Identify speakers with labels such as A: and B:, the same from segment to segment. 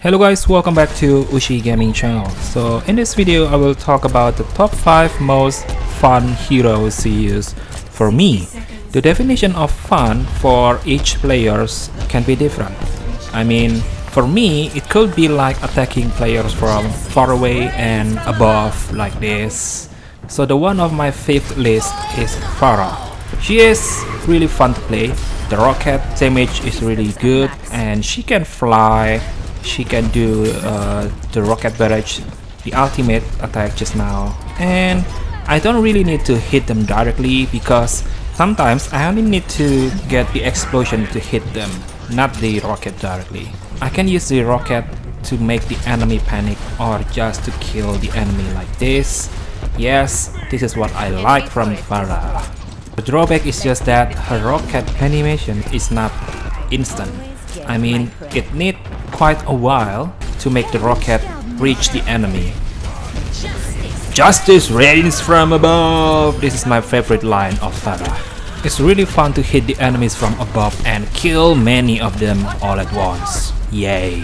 A: Hello guys, welcome back to Ushi Gaming channel. So in this video I will talk about the top 5 most fun heroes to use. For me, the definition of fun for each players can be different. I mean, for me it could be like attacking players from far away and above like this. So the one of my fifth list is Pharah. She is really fun to play. The rocket damage is really good and she can fly. She can do the rocket barrage, the ultimate attack just now, and I don't really need to hit them directly because sometimes I only need to get the explosion to hit them, not the rocket directly. I can use the rocket to make the enemy panic or just to kill the enemy like this. Yes, this is what I like from Pharah. The drawback is just that her rocket animation is not instant. I mean, it needs quite a while to make the rocket reach the enemy. Justice reigns from above! This is my favorite line of Pharah. It's really fun to hit the enemies from above and kill many of them all at once. Yay!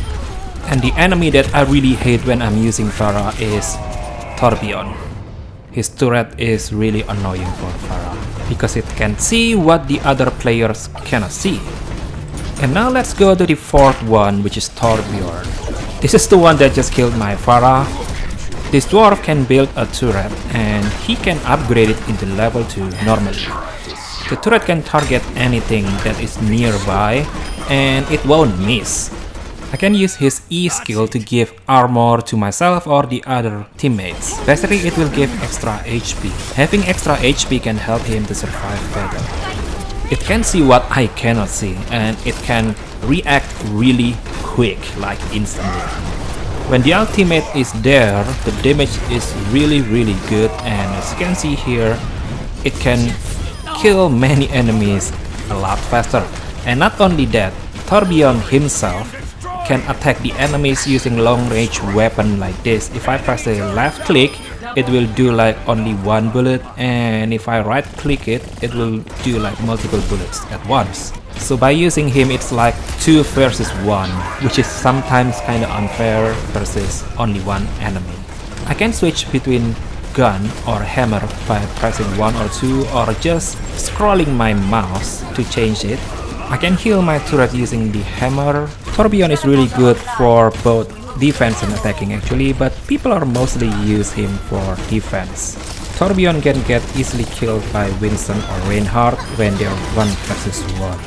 A: And the enemy that I really hate when I'm using Pharah is Tourbillon. His turret is really annoying for Pharah because it can see what the other players cannot see. And now let's go to the fourth one, which is Tourbillon. This is the one that just killed my Pharah. This dwarf can build a turret and he can upgrade it into level 2 normally. The turret can target anything that is nearby and it won't miss. I can use his E skill to give armor to myself or the other teammates. Basically it will give extra HP. Having extra HP can help him to survive better. It can see what I cannot see and it can react really quick, like instantly. When the ultimate is there, the damage is really good, and as you can see here, it can kill many enemies a lot faster. And not only that, Tourbillon himself can attack the enemies using long range weapon like this. If I press the left click, it will do like only one bullet, and if I right click it, it will do like multiple bullets at once. So by using him it's like 2 versus 1, which is sometimes kinda unfair versus only one enemy. I can switch between gun or hammer by pressing 1 or 2 or just scrolling my mouse to change it. I can heal my turret using the hammer. Tourbillon is really good for both defense and attacking actually, but people are mostly use him for defense. Tourbillon can get easily killed by Winston or Reinhardt when they are 1 versus 1.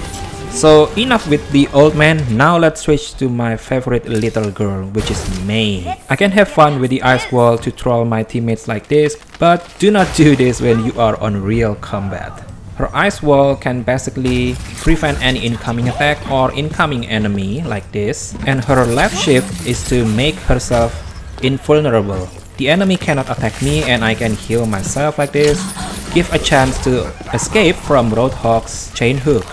A: So enough with the old man, now let's switch to my favorite little girl, which is Mei. I can have fun with the ice wall to troll my teammates like this, but do not do this when you are on real combat. Her ice wall can basically prevent any incoming attack or incoming enemy like this, and her left shift is to make herself invulnerable. The enemy cannot attack me and I can heal myself like this, give a chance to escape from Roadhog's chain hook.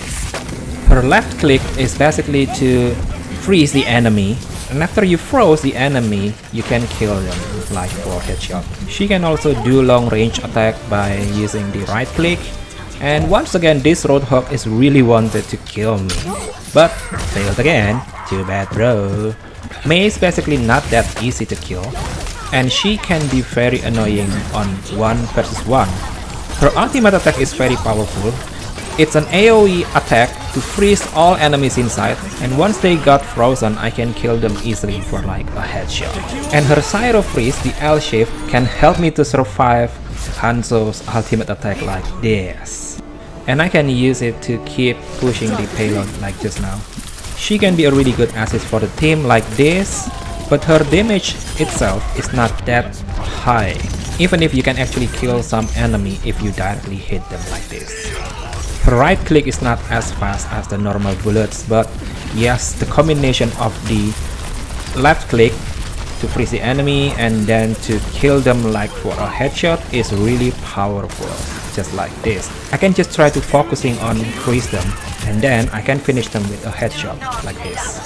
A: Her left click is basically to freeze the enemy, and after you froze the enemy, you can kill them like for headshot. She can also do long range attack by using the right click. And once again, this Roadhog is really wanted to kill me, but failed again. Too bad, bro. Mei is basically not that easy to kill, and she can be very annoying on 1 versus 1. Her ultimate attack is very powerful. It's an AoE attack to freeze all enemies inside, and once they got frozen, I can kill them easily for like a headshot. And her Cyro Freeze, the L shift, can help me to survive Hanzo's ultimate attack like this. And I can use it to keep pushing the payload like just now. She can be a really good assist for the team like this, but her damage itself is not that high, even if you can actually kill some enemy if you directly hit them like this. Her right click is not as fast as the normal bullets, but yes, the combination of the left click to freeze the enemy and then to kill them like for a headshot is really powerful, just like this. I can just try to focusing on freeze them and then I can finish them with a headshot like this.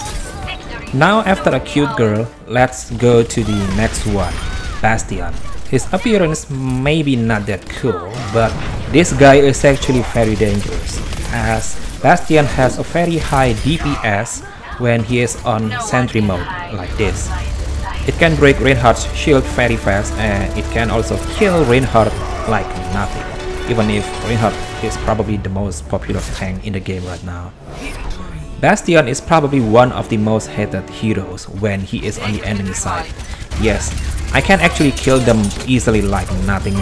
A: Now after a cute girl, let's go to the next one, Bastion. His appearance may be not that cool, but this guy is actually very dangerous, as Bastion has a very high DPS when he is on sentry mode like this. It can break Reinhardt's shield very fast, and it can also kill Reinhardt like nothing, even if Reinhardt is probably the most popular tank in the game right now. Bastion is probably one of the most hated heroes when he is on the enemy side. Yes, I can actually kill them easily like nothing.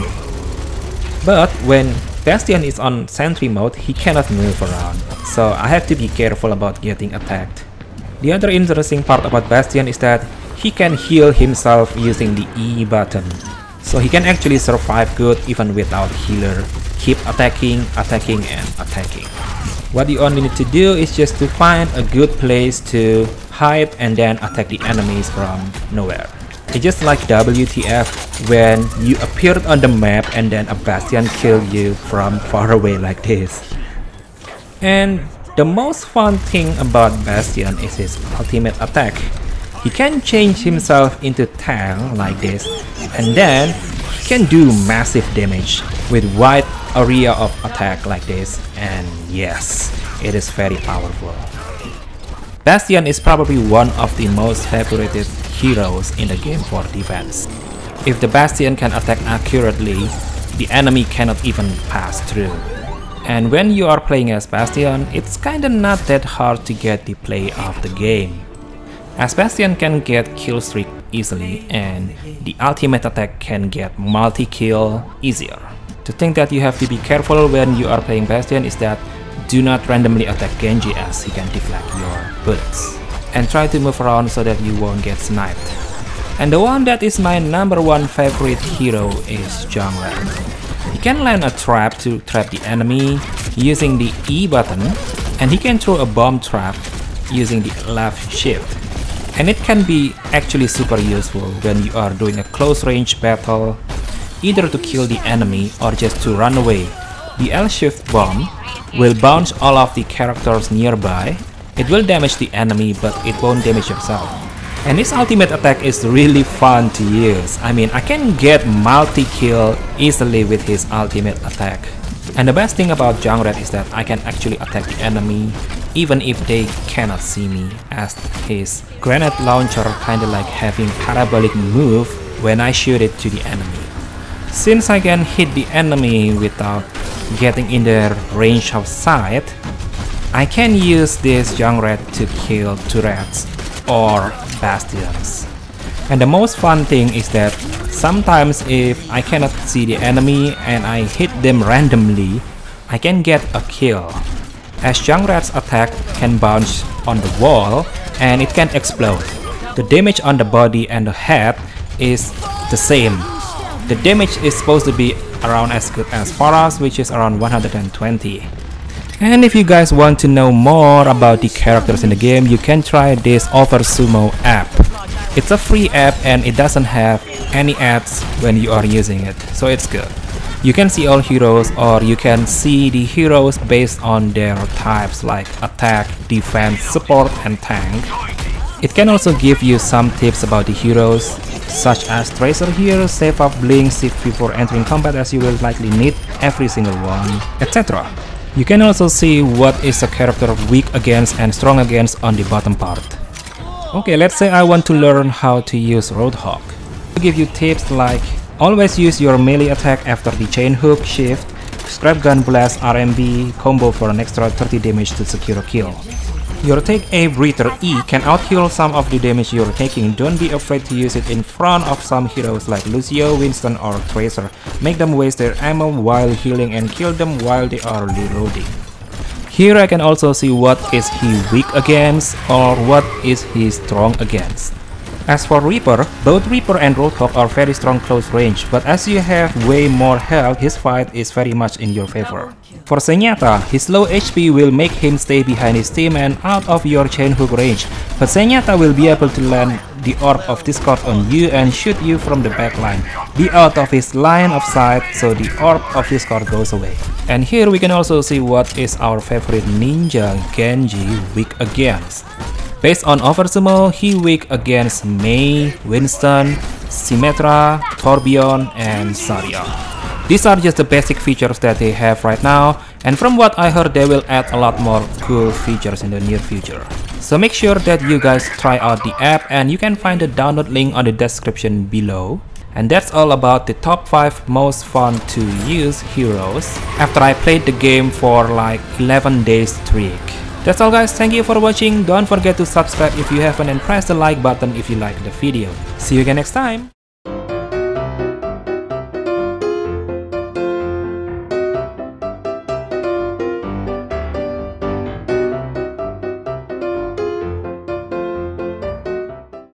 A: But when Bastion is on sentry mode, he cannot move around, so I have to be careful about getting attacked. The other interesting part about Bastion is that he can heal himself using the E button, so he can actually survive good even without healer. Keep attacking, attacking, and attacking. What you only need to do is just to find a good place to hide and then attack the enemies from nowhere. It's just like WTF when you appeared on the map and then a Bastion killed you from far away like this. And the most fun thing about Bastion is his ultimate attack. He can change himself into tank like this, and then he can do massive damage with wide area of attack like this, and yes, it is very powerful. Bastion is probably one of the most favorited heroes in the game for defense. If the Bastion can attack accurately, the enemy cannot even pass through. And when you are playing as Bastion, it's kinda not that hard to get the play of the game, as Bastion can get kill streak easily, and the ultimate attack can get multi-kill easier. The thing that you have to be careful when you are playing Bastion is that do not randomly attack Genji, as he can deflect your bullets. And try to move around so that you won't get sniped. And the one that is my #1 favorite hero is Junkrat. He can land a trap to trap the enemy using the E button, and he can throw a bomb trap using the left shift. And it can be actually super useful when you are doing a close range battle, either to kill the enemy or just to run away. The L shift bomb will bounce all of the characters nearby. It will damage the enemy, but it won't damage yourself. And his ultimate attack is really fun to use. I mean, I can get multi-kill easily with his ultimate attack. And the best thing about Junkrat is that I can actually attack the enemy even if they cannot see me, as his grenade launcher kinda like having parabolic move when I shoot it to the enemy. Since I can hit the enemy without getting in their range of sight, I can use this Junkrat to kill turrets or bastions. And the most fun thing is that sometimes if I cannot see the enemy and I hit them randomly, I can get a kill, as Junkrat's attack can bounce on the wall and it can explode. The damage on the body and the head is the same. The damage is supposed to be around as good as Pharah's, which is around 120. And if you guys want to know more about the characters in the game, you can try this Oversumo app. It's a free app and it doesn't have any ads when you are using it, so it's good. You can see all heroes, or you can see the heroes based on their types like attack, defense, support, and tank. It can also give you some tips about the heroes, such as Tracer here, save up blink, shift before entering combat, as you will likely need every single one, etc. You can also see what is a character weak against and strong against on the bottom part. Okay, let's say I want to learn how to use Roadhog. To give you tips like always use your melee attack after the chain hook, shift, scrap gun blast, RMB, combo for an extra 30 damage to secure a kill. Your take A breather E can out-heal some of the damage you're taking. Don't be afraid to use it in front of some heroes like Lucio, Winston, or Tracer. Make them waste their ammo while healing and kill them while they are reloading. Here I can also see what is he weak against or what is he strong against. As for Reaper, both Reaper and Roadhog are very strong close range, but as you have way more health, his fight is very much in your favor. For Zenyatta, his low HP will make him stay behind his team and out of your chain hook range, but Zenyatta will be able to land the Orb of Discord on you and shoot you from the backline. Be out of his line of sight so the Orb of Discord goes away. And here we can also see what is our favorite ninja Genji weak against. Based on Oversumo, he weak against Mei, Winston, Symmetra, Torbjorn, and Zarya. These are just the basic features that they have right now, and from what I heard they will add a lot more cool features in the near future. So make sure that you guys try out the app, and you can find the download link on the description below. And that's all about the top 5 most fun to use heroes after I played the game for like 11 days streak. That's all guys, thank you for watching. Don't forget to subscribe if you haven't, and press the like button if you like the video. See you again next time.